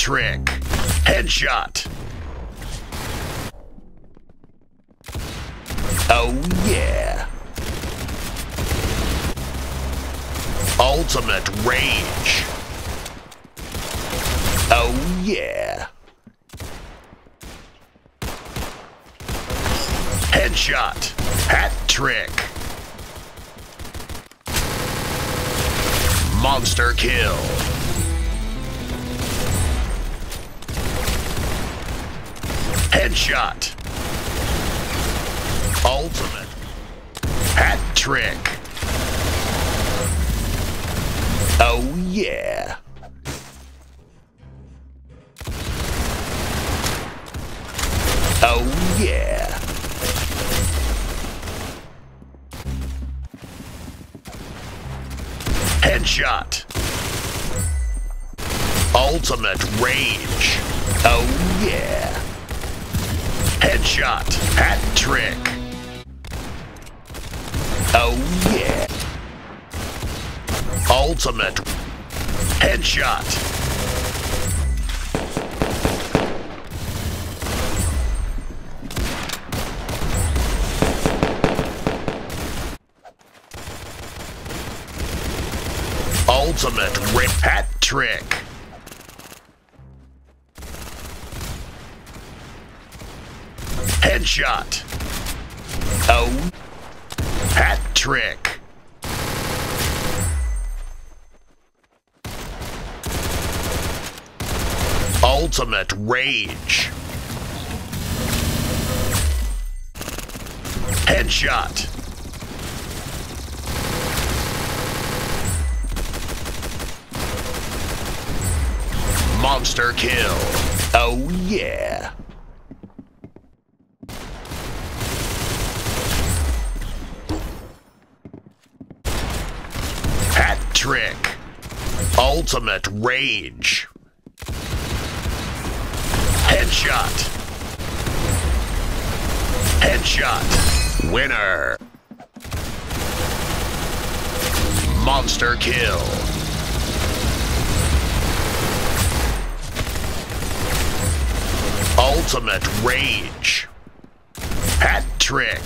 trick. Headshot. Oh yeah. Ultimate rage. Oh yeah. Headshot. Hat trick. Monster kill. Headshot. Ultimate. Hat trick. Oh yeah. Oh yeah. Headshot. Ultimate rage. Oh yeah. Headshot. Hat trick. Oh yeah. Ultimate headshot. Ultimate rip hat trick. Headshot. Oh. Hat trick. Ultimate rage. Headshot. Monster kill. Oh yeah. Hat trick. Ultimate rage. Headshot. Headshot. Winner. Monster kill. Ultimate rage. Hat trick.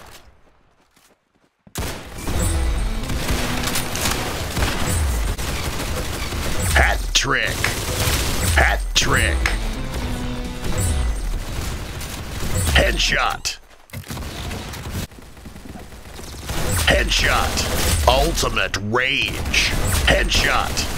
Hat trick. Hat trick. Headshot. Headshot. Ultimate rage. Headshot.